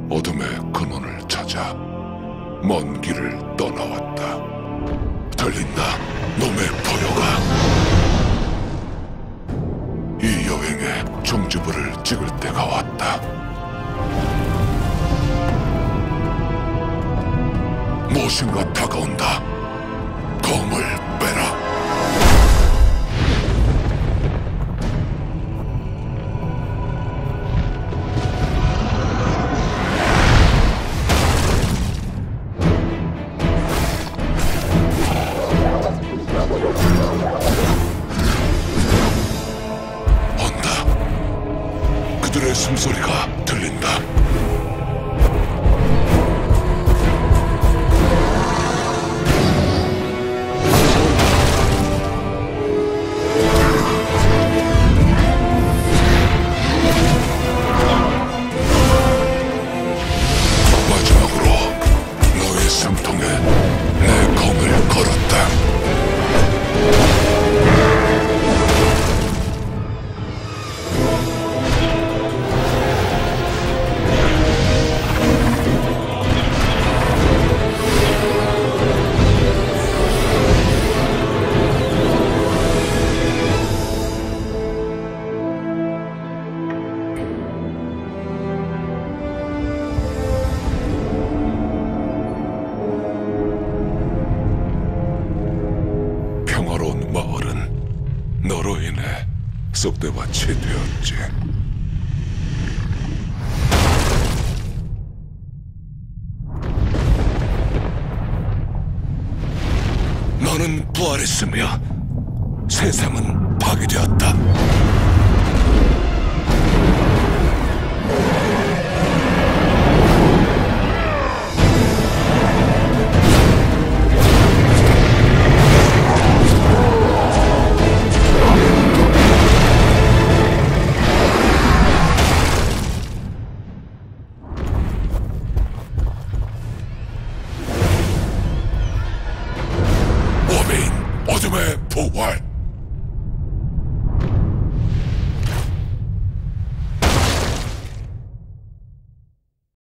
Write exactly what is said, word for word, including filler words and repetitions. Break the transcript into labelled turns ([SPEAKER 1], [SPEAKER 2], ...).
[SPEAKER 1] 어둠의 근원을 찾아 먼 길을 떠나왔다. 들린다, 놈의 포효가. 이 여행에 종지부를 찍을 때가 왔다. 무엇인가 다가온다. 검을 빼라. 온다. 그들의 숨소리가 들린다. 숨통에 내 검을 걸었다. 평화로운 마을은 너로 인해 쑥대밭이 되었지. 너는 부활했으며 세상은 파괴되었다. 어둠의 부활.